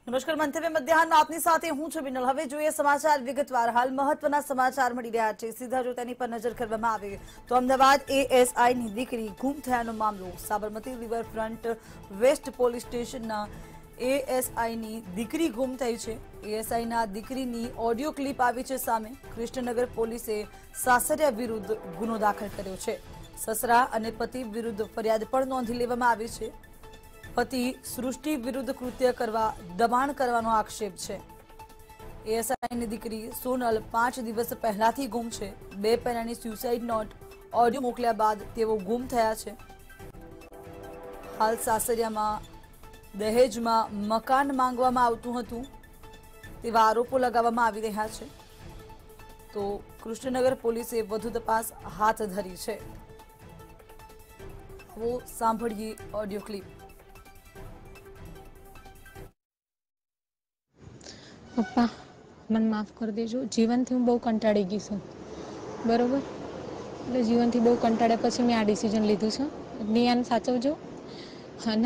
નમસ્કાર મંતવ્ય મધ્યાહન આપની સાથે હું છું બિનલ। હવે જોઈએ સમાચાર વિગતવાર। હાલ મહત્વના સમાચાર મળી રહ્યા છે। સીધા જો તેની પર નજર કરવામાં આવે તો અમદાવાદ એએસઆઈ ની દીકરી ગુમ થયાનો મામલો સાબરમતી રિવરફ્રન્ટ વેસ્ટ પોલીસ સ્ટેશનના એએસઆઈ ની દીકરી ગુમ થઈ છે। એએસઆઈ ના દીકરીની ઓડિયો ક્લિપ આવી છે સામે। કૃષ્ણનગર પોલીસે સાસરિયા વિરુદ્ધ ગુનો દાખલ કર્યો છે। સસરા અને પતિ વિરુદ્ધ ફરિયાદ પણ નોંધી લેવામાં આવી છે। पति सृष्टि विरुद्ध कृत्य करवा दबाण करवानो आक्षेप छे। एएसआई ની દીકરી સોનલ 5 દિવસ પહેલાથી ગુમ છે। 2 પહેલાની સ્યુસાઇડ નોટ ઓડિયો મોકલ્યા બાદ તેઓ ગુમ થયા છે। હાલ સાસરિયામાં દહેજમાં મકાન માંગવામાં આવતું હતું તેવા આરોપો લગાવવામાં આવી રહ્યા છે। તો કૃષ્ણનગર પોલીસે વધુ તપાસ હાથ ધરી છે। वो सांभळिए ऑडियो क्लिप। पप्पा मन माफ कर देजो। जीवन थी हूँ बहु कंटाड़ी गई छूँ बराबर એટલે જીવનથી બહુ કંટાળ્યા પછી મેં આ ડિસિઝન લીધું છે। નિયાને સાચવજો અને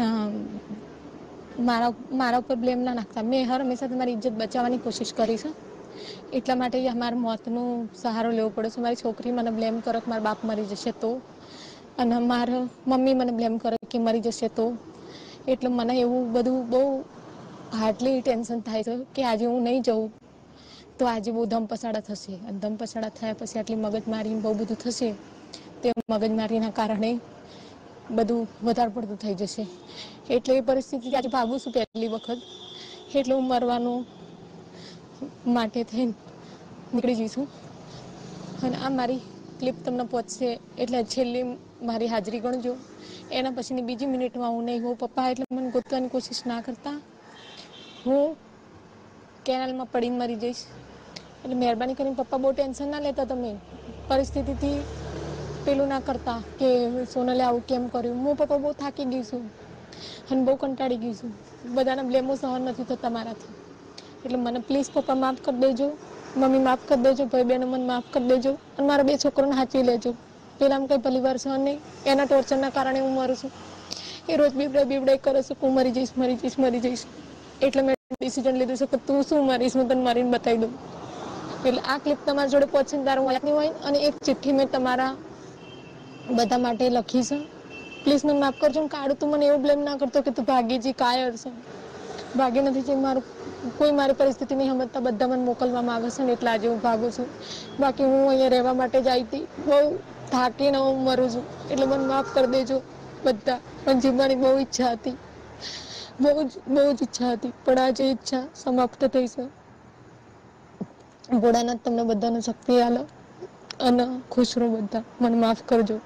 મારા ઉપર બ્લેમ ના નાખતા। મેં હંમેશા તમારી ઇજ્જત બચાવવાની કોશિશ કરી છે એટલા માટે મારા મોતનો સહારો લેવો પડે છે। મારી છોકરી મને બ્લેમ કરે કે મારા બાપ મરી જશે તો, અને મારા મમ્મી મને બ્લેમ કરે કે મરી જશે તો, એટલે મને એવું બધું બહુ હાર્ડલી ટેન્શન થાય છે કે આજે હું નહીં જાઉં તો આજે બહુ ધમપછાડા થશે, અને ધમપછાડા થયા પછી આટલી મગજમારી બહુ બધું થશે તે મગજમારીના કારણે બધું વધારે પડતું થઈ જશે। એટલે એ પરિસ્થિતિ આજે ભાગું છું પહેલી વખત, એટલે હું મરવાનું માટે થઈને નીકળી જઈશું। અને આ મારી ક્લિપ તમને પહોંચશે એટલે છેલ્લી મારી હાજરી ગણજો। એના પછીની બીજી મિનિટમાં હું નહીં હોઉં પપ્પા, એટલે મને ગોતવાની કોશિશ ના કરતા। હું કેનાલમાં પડીને મરી જઈશ। એટલે મહેરબાની કરીને પપ્પા બહુ ટેન્શન ના લેતા। તમે પરિસ્થિતિથી પેલું ના કરતા કે સોનલે આવું કેમ કર્યું। હું પપ્પા બહુ થાકી ગઈ છું અને બહુ કંટાળી ગઈ છું। બધાના બ્લેમો સહન નથી થતા મારાથી। એટલે મને પ્લીઝ પપ્પા માફ કરી દેજો, મમ્મી માફ કરી દેજો, ભાઈ બહેનો મને માફ કરી દેજો, અને મારા 2 છોકરાને સાચવી લેજો। પેલામાં કંઈ પરિવાર સહન નહીં, એના ટોર્ચરના કારણે હું મરું છું। એ રોજ બીવડાઈ કરે છે કે હું મરી જઈશ, મરી જઈશ, મરી જઈશ। એટલે મેં ડિસિઝન લીધું છે કે તું શું મરીશ હું તને મારીને બતાવી દઉં। એટલે આ ક્લિપ તમારી જોડે પહોંચે તારું વાતની હોય, અને એક ચિઠ્ઠી મેં તમારા બધા માટે લખી છે। પ્લીઝ મને માફ કરજો। કાળું તું મને એવું બ્લેમ ના કરતો કે તું ભાગી જી, કાયર છે, ભાગી નથી જે મારું કોઈ મારી પરિસ્થિતિ નહીં સમજતા બધા મને મોકલવામાં આવે છે ને એટલે આજે હું ભાગું છું। બાકી હું અહીંયા રહેવા માટે જ આવી હતી, બહુ થાકીને હું મરું છું। એટલે મને માફ કરી દેજો બધા। મને જીવવાની બહુ ઈચ્છા હતી, બહુ જ ઈચ્છા હતી, પણ આજે ઈચ્છા સમાપ્ત થઈ છે। ભોળાનાથ તમને બધાને શક્તિ આલે અને ખુશ રહો બધા। મને માફ કરજો।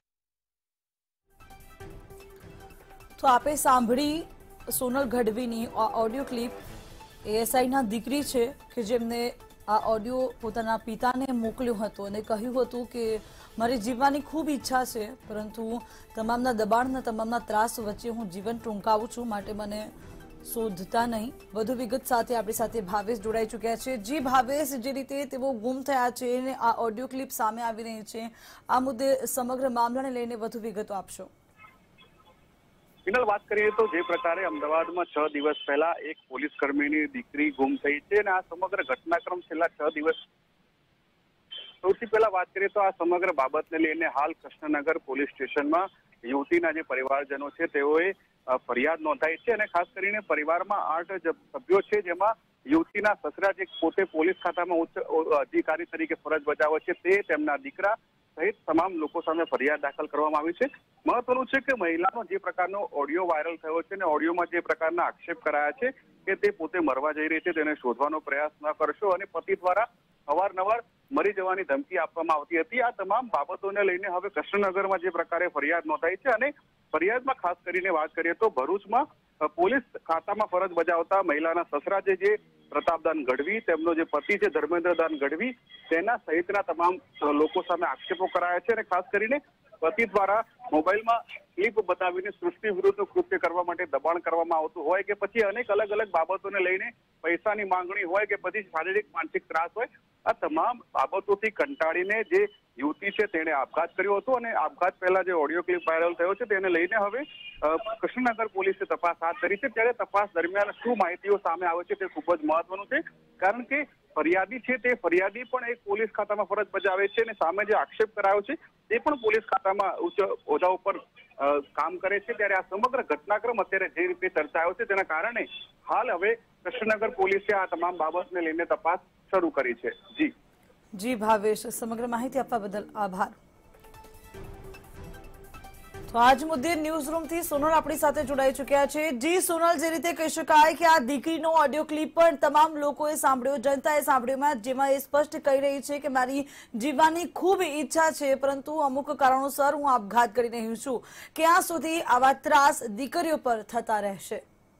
તો આપે સાંભળી સોનલ ગઢવીની ઓડિયો ક્લિપ। એએસઆઈ ના દીકરી છે કે જેમને આ ઓડિયો પોતાના પિતાને મોકલ્યો હતો અને કહ્યું હતું કે મારી જીવવાની ખૂબ ઈચ્છા છે, પરંતુ તમામના દબાણના તમામના ત્રાસ વચ્ચે હું જીવન ટૂંકાવું છું, માટે મને શોધતા નહીં। વધુ વિગત સાથે આપણી સાથે ભાવેશ જોડાઈ ચૂક્યા છે। જી ભાવેશ, જે રીતે તેઓ ગુમ થયા છે અને આ ઓડિયો ક્લિપ સામે આવી રહી છે, આ મુદ્દે સમગ્ર મામલાને લઈને વધુ વિગતો આપશો। ફિલહાલ વાત કરીએ તો જે પ્રકારે અમદાવાદમાં 6 દિવસ પહેલા એક પોલીસ કર્મીની દીકરી ગુમ થઈ છે અને આ સમગ્ર ઘટનાક્રમ છેલ્લા 6 દિવસ, સૌથી પહેલા વાત કરીએ તો આ સમગ્ર બાબતને લઈને હાલ કૃષ્ણનગર પોલીસ સ્ટેશનમાં યુવતીના જે પરિવારજનો છે તેઓએ ફરિયાદ નોંધાઈ છે। અને ખાસ કરીને પરિવારમાં 8 સભ્યો છે, જેમાં યુવતીના સસરા જે પોતે પોલીસ ખાતામાં ઉચ્ચ અધિકારી તરીકે ફરજ બજાવે છે તે, તેમના દીકરા સહિત તમામ લોકો સામે ફરિયાદ દાખલ કરવામાં આવી છે। મહત્વનું છે કે મહિલાનો જે પ્રકારનો ઓડિયો વાયરલ થયો છે અને ઓડિયોમાં જે પ્રકારના આક્ષેપ કરાયા છે કે તે પોતે મરવા જઈ રહી છે, તેને શોધવાનો પ્રયાસ ન કરશો, અને પતિ દ્વારા અવારનવાર મરી જવાની ધમકી આપવામાં આવતી હતી। આ તમામ બાબતોને લઈને હવે કૃષ્ણનગરમાં જે પ્રકારે ફરિયાદ નોંધાઈ છે, અને ફરિયાદમાં ખાસ કરીને વાત કરીએ તો ભરૂચમાં પોલીસ ખાતામાં ફરજ બજાવતા મહિલાના સસરા જે પ્રતાપદાન ગઢવી, તેમનો જે પતિ છે ધર્મેન્દ્રદાન ગઢવી, તેના સહિતના તમામ લોકો સામે આક્ષેપો કરાયા છે। અને ખાસ કરીને પતિ દ્વારા મોબાઈલમાં ક્લિપ બતાવીને સૃષ્ટિ વિરુદ્ધ કૃત્ય કરવા માટે દબાણ કરવામાં આવતું હોય કે પછી અનેક અલગ અલગ બાબતોને લઈને પૈસાની માંગણી હોય કે પછી શારીરિક માનસિક ત્રાસ હોય, આ તમામ બાબતોથી કંટાળીને જે યુવતી છે તેણે આપઘાત કર્યો હતો અને આપઘાત પહેલા જે ઓડિયો ક્લિપ વાયરલ થયો છે તેને લઈને હવે કૃષ્ણનગર પોલીસે તપાસ હાથ ધરી છે। ત્યારે તપાસ દરમિયાન શું માહિતીઓ સામે આવે છે તે ખૂબ જ મહત્વનું છે, કારણ કે ફરિયાદી છે તે ફરિયાદી પણ એક પોલીસ ખાતામાં ફરજ બજાવે છે અને સામે જે આક્ષેપ કરાયો છે તે પણ પોલીસ ખાતામાં ઉચ્ચ હોદ્દા ઉપર કામ કરે છે। ત્યારે આ સમગ્ર ઘટનાક્રમ અત્યારે જે રીતે ચર્ચાયો છે તેના કારણે હાલ હવે કૃષ્ણનગર પોલીસે આ તમામ બાબતને લઈને તપાસ શરૂ કરી છે। જી ભાવેશ, સમગ્ર માહિતી આપવા બદલ આભાર। તો આજ મુદ્દે ન્યૂઝ રૂમ થી સોનલ આપણી સાથે જોડાઈ ચૂક્યા છે। જી સોનલ, જે રીતે કહી શકાય કે આ દીકરીનો ઓડિયો ક્લિપ પણ તમામ લોકોએ સાંભળ્યો, જનતાએ સાંભળ્યો, જેમાં એ સ્પષ્ટ કહી રહી છે કે મારી જીવવાની ખૂબ ઈચ્છા છે, પરંતુ અમુક કારણોસર હું આપઘાત કરી રહી છું। ક્યાં સુધી આવા ત્રાસ દીકરીઓ પર થતા રહેશે?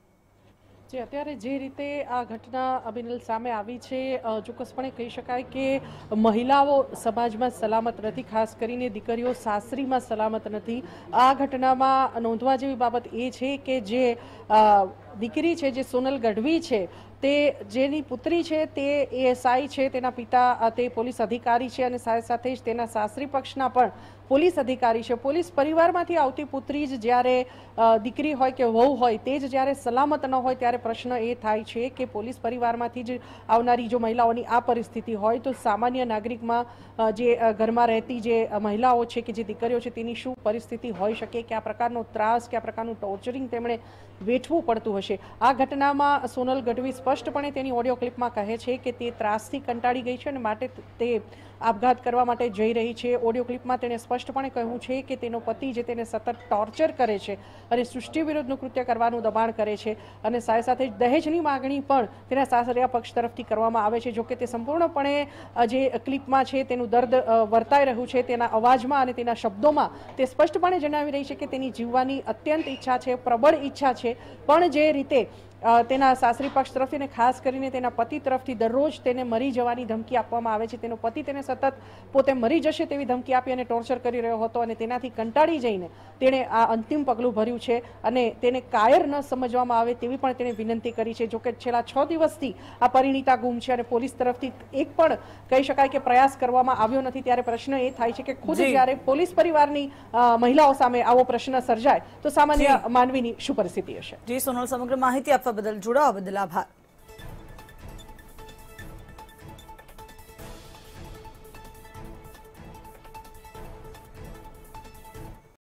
જે અત્યારે જે રીતે આ ઘટના અબિનલ સામે આવી છે, ચોક્કસપણે કહી શકાય કે મહિલાઓ સમાજમાં સલામત નથી, ખાસ કરીને દીકરીઓ સાસરીમાં સલામત નથી। આ ઘટનામાં નોંધવા જેવી બાબત એ છે કે જે દીકરી છે, જે સોનલ ગઢવી છે, તે જેની પુત્રી છે તે એએસઆઈ છે, તેના પિતા તે પોલીસ અધિકારી છે અને સાથે સાથે જ તેના સાસરી પક્ષના પણ પોલીસ અધિકારી છે। પોલીસ પરિવારમાંથી આવતી પુત્રી જ જ્યારે દીકરી હોય કે વહુ હોય તે જ જ્યારે સલામત ન હોય ત્યારે પ્રશ્ન એ થાય છે કે પોલીસ પરિવારમાંથી જ આવનારી જો મહિલાઓની આ પરિસ્થિતિ હોય તો સામાન્ય નાગરિકમાં જે ઘરમાં રહેતી જે મહિલાઓ છે કે જે દીકરીઓ છે તેની શું પરિસ્થિતિ હોઈ શકે, કે આ પ્રકારનો ત્રાસ, કે આ પ્રકારનું ટોર્ચરિંગ તેમણે વેઠવું પડતું હશે। આ ઘટનામાં સોનલ ગઢવી સ્પષ્ટપણે તેની ઓડિયો ક્લિપમાં કહે છે કે તે ત્રાસથી કંટાળી ગઈ છે અને માટે તે આપઘાત કરવા માટે જઈ રહી છે। ઓડિયો ક્લિપમાં તેણે સ્પષ્ટપણે કહ્યું છે કે તેનો પતિ જે તેને સતત ટોર્ચર કરે છે અને સૃષ્ટિ વિરુદ્ધનું કૃત્ય કરવાનું દબાણ કરે છે અને સાથે સાથે દહેજની માગણી પણ તેના સાસરિયા પક્ષ તરફથી કરવામાં આવે છે। જોકે તે સંપૂર્ણપણે જે ક્લિપમાં છે તેનું દર્દ વર્તાઈ રહ્યું છે, તેના અવાજમાં અને તેના શબ્દોમાં તે સ્પષ્ટપણે જણાવી રહી છે કે તેની જીવવાની અત્યંત ઈચ્છા છે, પ્રબળ ઈચ્છા છે, પણ જે રીતે તેના સાસરી પક્ષ તરફથી અને ખાસ કરીને તેના પતિ તરફથી દરરોજ તેને મરી જવાની ધમકી આપવામાં આવે છે, તેનો પતિ તેને સતત પોતે મરી જશે તેવી ધમકી આપી અને ટોર્ચર કરી રહ્યો હતો અને તેનાથી કંટાળી જઈને તેણે આ અંતિમ પગલું ભર્યું છે અને તેને કાયર ન સમજવામાં આવે તેવી પણ તેણે વિનંતી કરી છે। જોકે છેલ્લા 6 દિવસથી આ પરિણીતા ગુમ છે અને પોલીસ તરફથી એક પણ કહી શકાય કે પ્રયાસ કરવામાં આવ્યો નથી। ત્યારે પ્રશ્ન એ થાય છે કે ખુદ જ્યારે પોલીસ પરિવારની મહિલાઓ સામે આવો પ્રશ્ન સર્જાય તો સામાન્ય માનવીની શું પરિસ્થિતિ હશે? જી સોનલ, સમગ્ર માહિતી આપવા બદલ, જોડાવા બદલ આભાર।